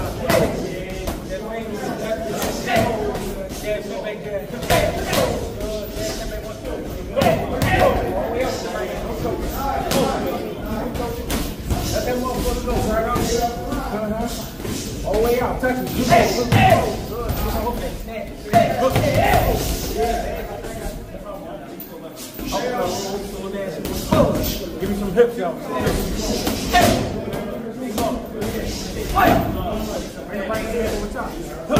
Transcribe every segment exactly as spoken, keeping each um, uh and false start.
All the way out, touch it. Good. Give me some hips, y'all. Right here over top.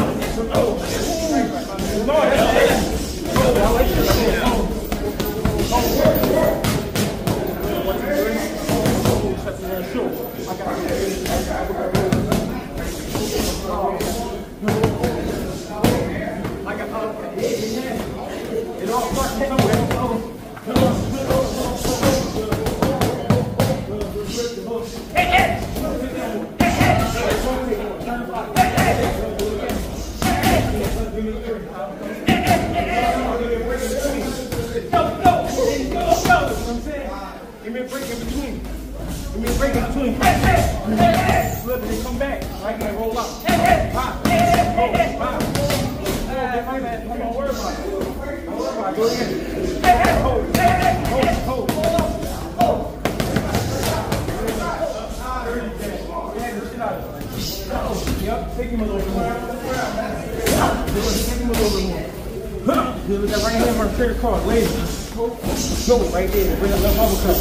It all starts somewhere. Give me a break in between. Give me a break in between. Slip and come back. Right here, roll out. Pop. Roll. Pop. Come on, worry about it. Don't worry about it. Go again. Hold. Hold. Hold. Hold. Yep, take him a little bit more. Take him a little bit more. Good with that right hand on the trigger card, lazy. Go right there, bring up that uppercut.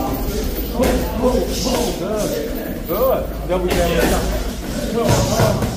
Good. Good. Double jab.